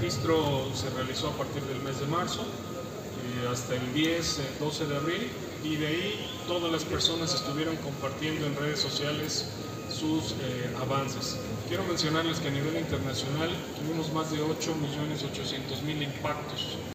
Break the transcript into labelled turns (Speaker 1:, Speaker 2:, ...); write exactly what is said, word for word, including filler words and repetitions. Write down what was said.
Speaker 1: registro se realizó a partir del mes de marzo eh, hasta el diez, doce de abril, y de ahí todas las personas estuvieron compartiendo en redes sociales sus eh, avances. Quiero mencionarles que a nivel internacional tuvimos más de ocho millones ochocientos mil impactos.